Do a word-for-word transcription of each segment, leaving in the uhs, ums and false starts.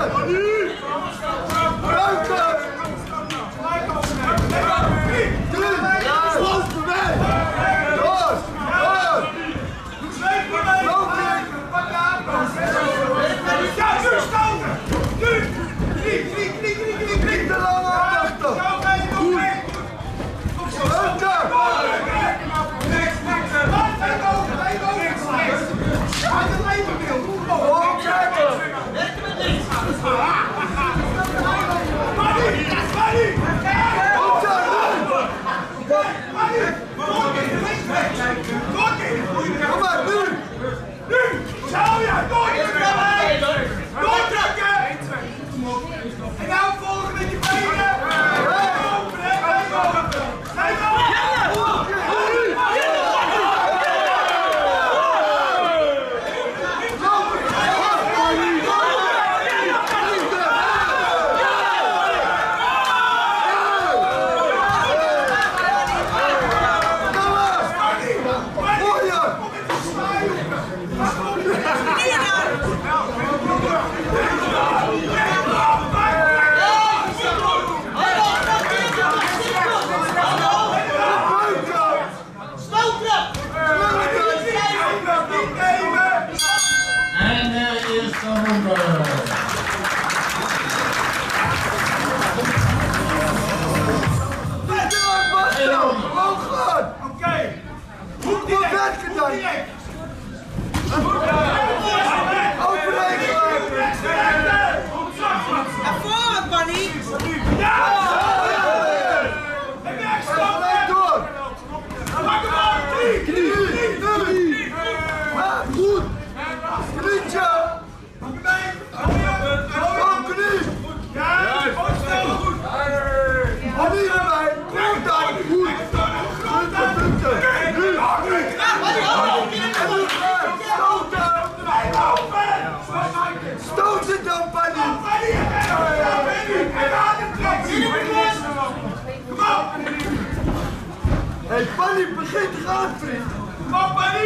Hey, Panny, begin te gaan, vriend. Kom op, Panny.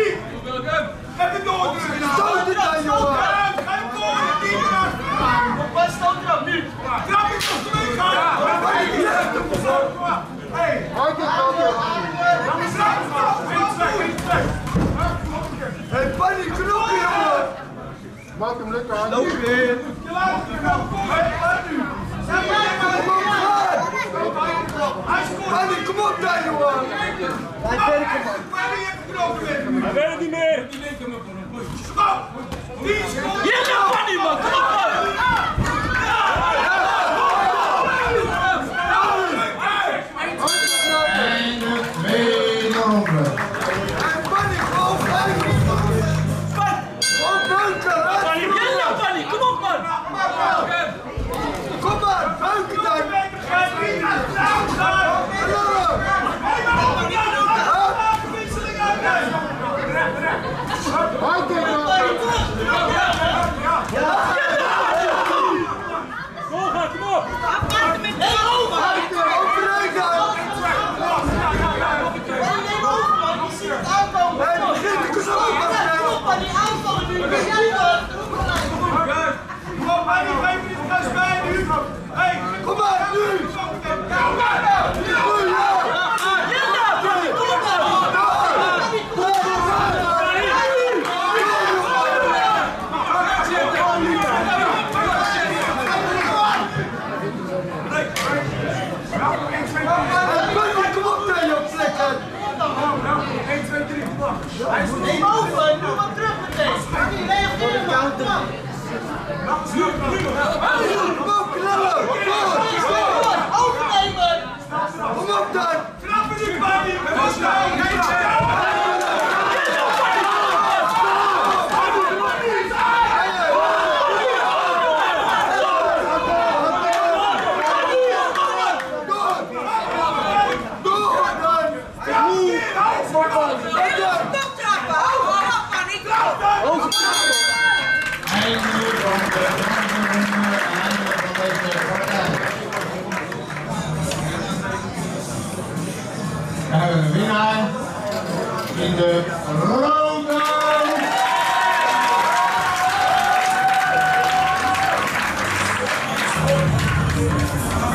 Even door. Stoot het dan, jongen. Ga hem door. Wat stoot erop nu? Trap ik toch mee gaan. Panny, je hebt hem gezegd. Hey. Hard het dan, jongen. Hey, Panny, knokken, jongen. Maak hem lekker aan. Loop weer. Je laat hem nou komen. Hey, nu. Panny, kom op daar, jongen! Hij werkt hem, man. Panny heeft geknopen weer. Hij werkt niet meer. Stop! Die school! Hier gaat Panny, man! Kom op, man! En de tweede ronde. Hey, Panny, gewoon vijf! Gewoon buiken, hè? Ja, Panny, kom op, man! Kom maar, buiken dan! Hard het dan! Kom, ga, kom op! Overheid dan! Hey, begin de knoop! Kom op, Panny, vijf minuten thuis bij nu. Hey, Kom maar, nu! kom maar! Nu, ja! Neem over, doe wat terug meteen! Reageer maar, kom op! Kom op, knallen! Overnemen! Kom op dan! Knappen nu, Panny! We hebben een winnaar in de ronde. Kom